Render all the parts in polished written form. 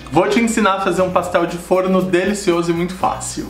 Vou te ensinar a fazer um pastel de forno delicioso e muito fácil.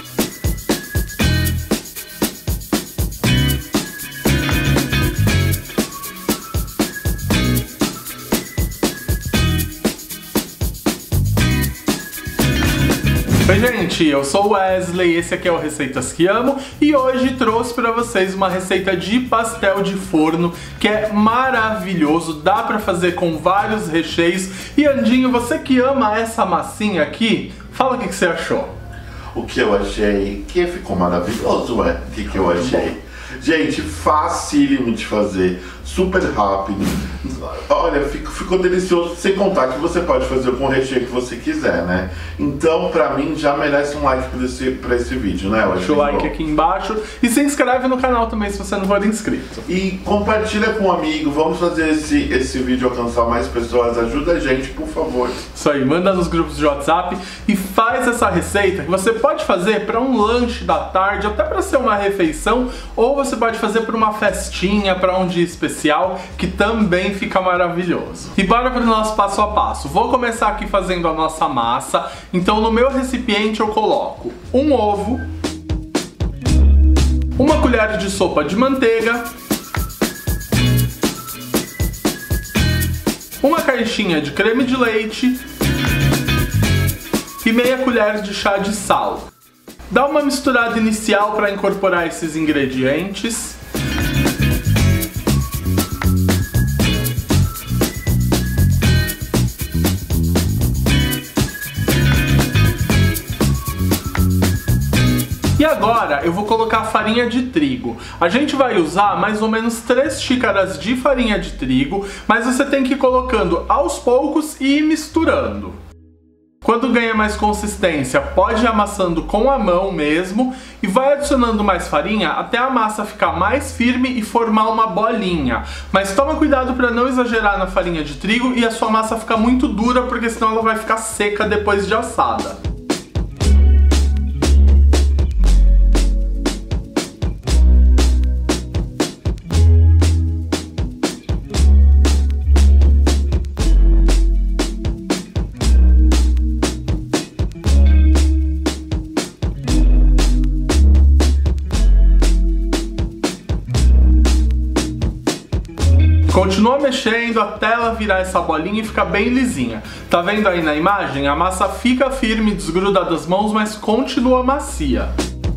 Oi gente, eu sou o Wesley, esse aqui é o Receitas que Amo e hoje trouxe pra vocês uma receita de pastel de forno que é maravilhoso, dá pra fazer com vários recheios. E Andinho, você que ama essa massinha aqui, fala o que você achou. O que eu achei que ficou maravilhoso, o que eu achei? Gente, facílimo de fazer, super rápido. Olha, ficou delicioso, sem contar que você pode fazer com o recheio que você quiser, né? Então, pra mim, já merece um like pra esse vídeo, né? Deixa o like aqui embaixo e se inscreve no canal também se você não for inscrito. E compartilha com um amigo, vamos fazer esse vídeo alcançar mais pessoas, ajuda a gente, por favor. Isso aí, manda nos grupos de WhatsApp e faz essa receita que você pode fazer para um lanche da tarde, até para ser uma refeição, ou você pode fazer para uma festinha, para um dia especial, que também fica maravilhoso. E bora para o nosso passo a passo. Vou começar aqui fazendo a nossa massa. Então no meu recipiente eu coloco um ovo, uma colher de sopa de manteiga, uma caixinha de creme de leite e meia colher de chá de sal. Dá uma misturada inicial para incorporar esses ingredientes. E agora eu vou colocar a farinha de trigo. A gente vai usar mais ou menos 3 xícaras de farinha de trigo, mas você tem que ir colocando aos poucos e ir misturando. Quando ganha mais consistência, pode ir amassando com a mão mesmo e vai adicionando mais farinha até a massa ficar mais firme e formar uma bolinha. Mas toma cuidado para não exagerar na farinha de trigo e a sua massa ficar muito dura, porque senão ela vai ficar seca depois de assada. Continua mexendo até ela virar essa bolinha e ficar bem lisinha. Tá vendo aí na imagem? A massa fica firme, desgruda das mãos, mas continua macia.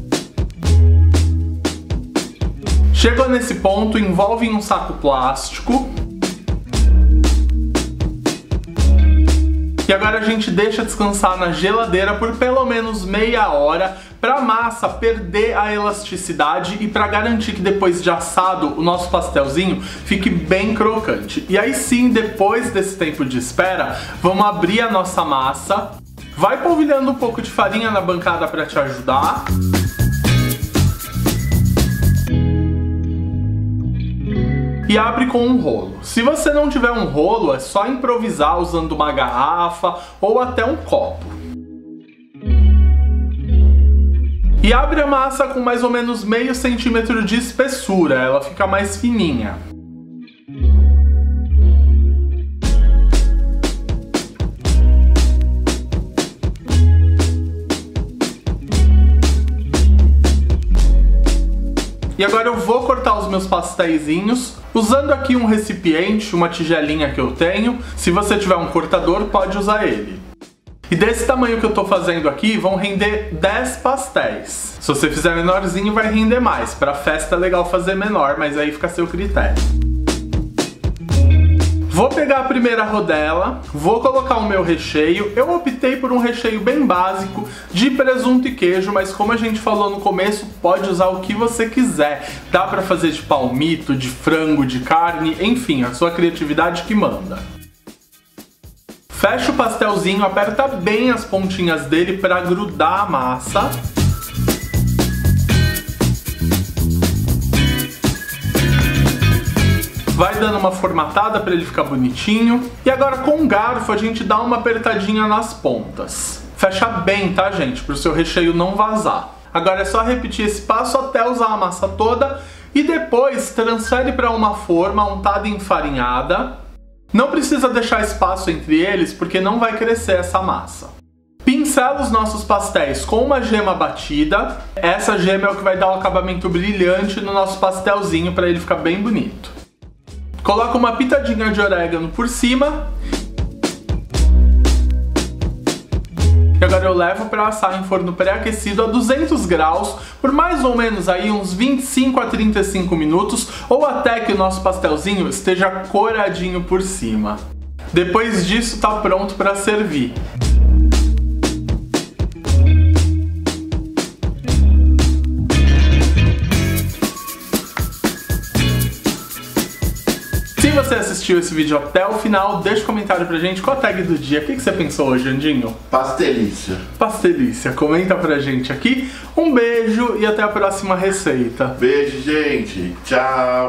Chegou nesse ponto, envolve em um saco plástico. E agora a gente deixa descansar na geladeira por pelo menos meia hora para a massa perder a elasticidade e para garantir que depois de assado o nosso pastelzinho fique bem crocante. E aí sim, depois desse tempo de espera, vamos abrir a nossa massa. Vai polvilhando um pouco de farinha na bancada para te ajudar. E abre com um rolo. Se você não tiver um rolo, é só improvisar usando uma garrafa ou até um copo. E abre a massa com mais ou menos meio centímetro de espessura, ela fica mais fininha. E agora eu vou cortar os meus pastéisinhos usando aqui um recipiente, uma tigelinha que eu tenho. Se você tiver um cortador, pode usar ele. E desse tamanho que eu tô fazendo aqui, vão render 10 pastéis. Se você fizer menorzinho, vai render mais. Pra festa é legal fazer menor, mas aí fica a seu critério. Vou pegar a primeira rodela, vou colocar o meu recheio. Eu optei por um recheio bem básico de presunto e queijo, mas como a gente falou no começo, pode usar o que você quiser. Dá pra fazer de palmito, de frango, de carne, enfim, a sua criatividade que manda. Fecha o pastelzinho, aperta bem as pontinhas dele para grudar a massa. Vai dando uma formatada para ele ficar bonitinho. E agora com um garfo a gente dá uma apertadinha nas pontas. Fecha bem, tá, gente? Para o seu recheio não vazar. Agora é só repetir esse passo até usar a massa toda. E depois transfere para uma forma untada e enfarinhada. Não precisa deixar espaço entre eles porque não vai crescer essa massa. Pincela os nossos pastéis com uma gema batida. Essa gema é o que vai dar um acabamento brilhante no nosso pastelzinho para ele ficar bem bonito. Coloca uma pitadinha de orégano por cima. E agora eu levo para assar em forno pré-aquecido a 200 graus por mais ou menos aí uns 25 a 35 minutos ou até que o nosso pastelzinho esteja coradinho por cima. Depois disso tá pronto para servir. Se você assistiu esse vídeo até o final, deixa um comentário pra gente qual a tag do dia. O que você pensou hoje, Andinho? Pastelícia. Pastelícia. Comenta pra gente aqui. Um beijo e até a próxima receita. Beijo, gente. Tchau.